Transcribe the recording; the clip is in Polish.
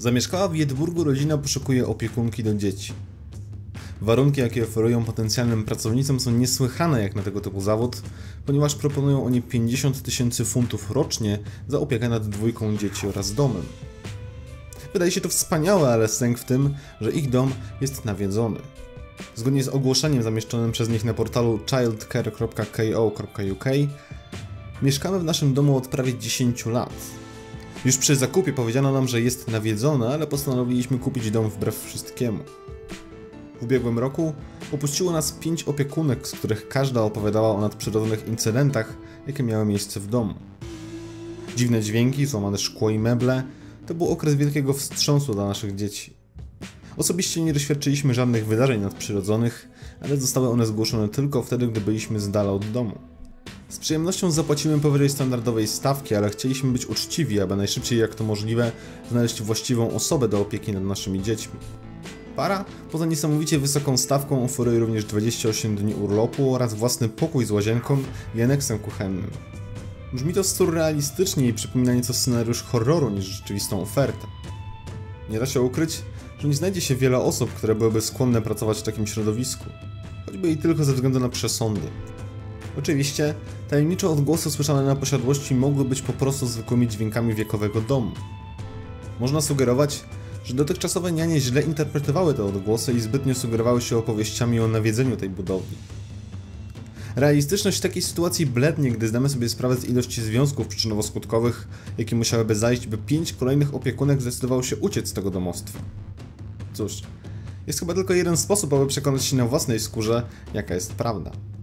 Zamieszkała w Jedburgu rodzina poszukuje opiekunki do dzieci. Warunki, jakie oferują potencjalnym pracownicom, są niesłychane jak na tego typu zawód, ponieważ proponują oni 50 000 funtów rocznie za opiekę nad 2 dzieci oraz domem. Wydaje się to wspaniałe, ale sęk w tym, że ich dom jest nawiedzony. Zgodnie z ogłoszeniem zamieszczonym przez nich na portalu childcare.ko.uk mieszkamy w naszym domu od prawie 10 lat. Już przy zakupie powiedziano nam, że jest nawiedzony, ale postanowiliśmy kupić dom wbrew wszystkiemu. W ubiegłym roku opuściło nas 5 opiekunek, z których każda opowiadała o nadprzyrodzonych incydentach, jakie miały miejsce w domu. Dziwne dźwięki, złamane szkło i meble to był okres wielkiego wstrząsu dla naszych dzieci. Osobiście nie doświadczyliśmy żadnych wydarzeń nadprzyrodzonych, ale zostały one zgłoszone tylko wtedy, gdy byliśmy z dala od domu. Z przyjemnością zapłacimy powyżej standardowej stawki, ale chcieliśmy być uczciwi, aby najszybciej jak to możliwe znaleźć właściwą osobę do opieki nad naszymi dziećmi. Para, poza niesamowicie wysoką stawką, oferuje również 28 dni urlopu oraz własny pokój z łazienką i aneksem kuchennym. Brzmi to surrealistycznie i przypomina nieco scenariusz horroru niż rzeczywistą ofertę. Nie da się ukryć, że nie znajdzie się wiele osób, które byłyby skłonne pracować w takim środowisku, choćby i tylko ze względu na przesądy. Oczywiście, tajemnicze odgłosy słyszane na posiadłości mogły być po prostu zwykłymi dźwiękami wiekowego domu. Można sugerować, że dotychczasowe nianie źle interpretowały te odgłosy i zbytnio sugerowały się opowieściami o nawiedzeniu tej budowli. Realistyczność takiej sytuacji blednie, gdy zdamy sobie sprawę z ilości związków przyczynowo-skutkowych, jakie musiałyby zajść, by 5 kolejnych opiekunek zdecydowało się uciec z tego domostwa. Cóż, jest chyba tylko jeden sposób, aby przekonać się na własnej skórze, jaka jest prawda.